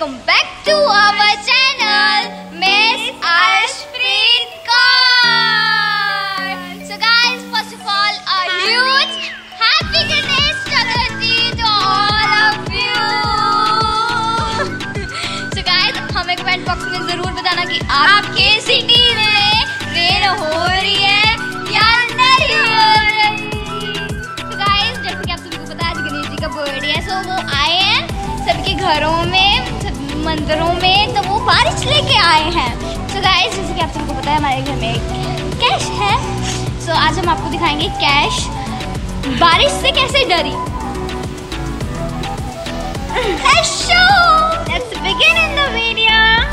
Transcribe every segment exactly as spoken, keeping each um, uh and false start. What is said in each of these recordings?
Welcome back to our channel miss Arshpreet Kaur. So guys, first of all a huge happy Ganesh Chaturthi to all of you. So guys, हमें comment box में जरूर बताना कि आपके city में rain हो रही है या नहीं हो रही। सो गाइस, जैसे कि आप सभी को पता है आज गणेश जी का बर्थडे है, सो वो आए हैं सबके घरों में, मंदिरों में, तो वो बारिश लेके आए हैं। सो गाइस, जैसे कि आप सबको पता है हमारे घर में कैश है, सो so, आज हम आपको दिखाएंगे कैश बारिश से कैसे डरी। Let's begin in the video.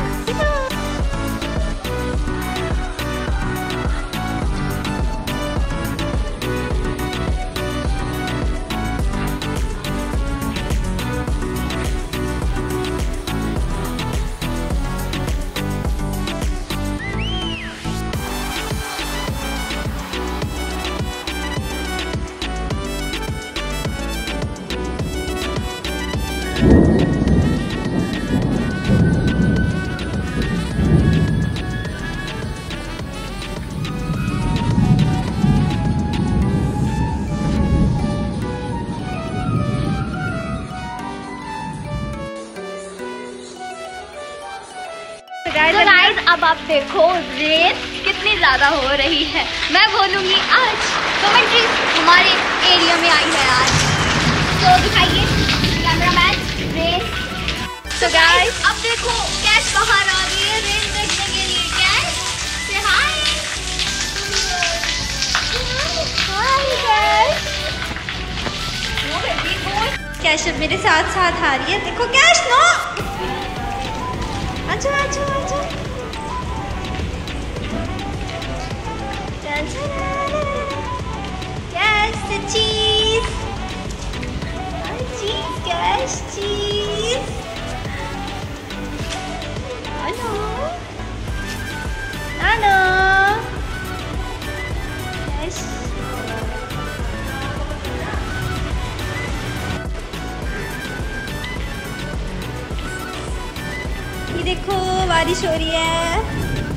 तो गाइस, अब आप देखो रेन कितनी ज्यादा हो रही है। मैं बोलूंगी आज कमेंट्री हमारे एरिया में आई है आज, तो दिखाइए कैमरामैन रेन। तो गाइस, अब देखो कैश बाहर आ रही है रेन देखने के लिए। कैश से हाय हाय कैश। कैश अब मेरे साथ साथ आ रही है। देखो कैश, नो अच्छा अच्छा अच्छा Cash the cheese cheese Cash cheese hello hello Cash. ये देखो बारिश हो रही है।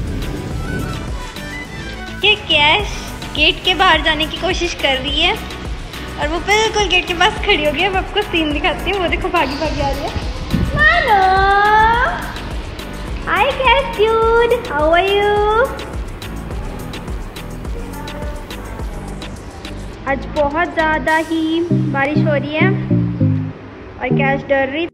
ये कैश गेट के बाहर जाने की कोशिश कर रही है और वो बिल्कुल गेट के पास खड़ी हो गई है। मैं आपको सीन दिखाती हूँ। वो देखो भागी भागी आ रही है। Hello hi Cash cute, how are you. आज बहुत ज़्यादा ही बारिश हो रही है और कैश डर रही।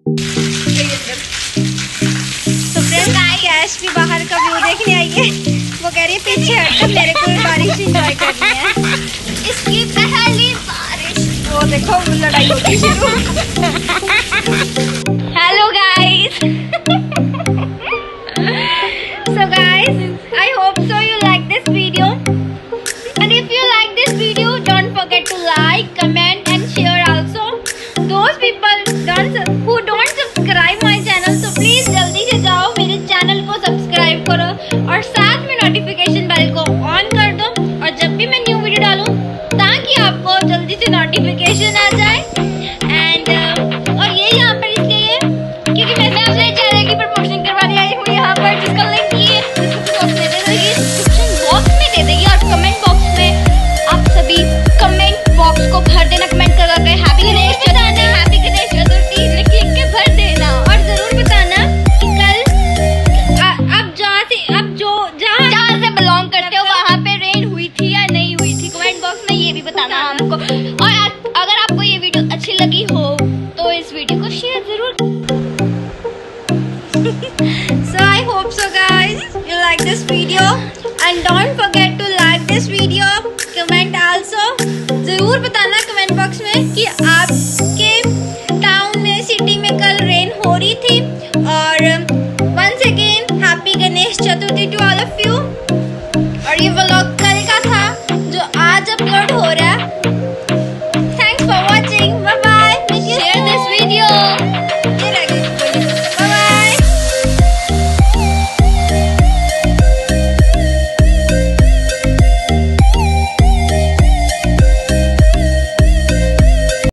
कैश भी बाहर का व्यू देखने आई है। वो कह रही है पीछे हट, मेरे को बारिश एंजॉय करनी है। इसकी पहली बारिश। वो देखो लड़ाई होगी शुरू।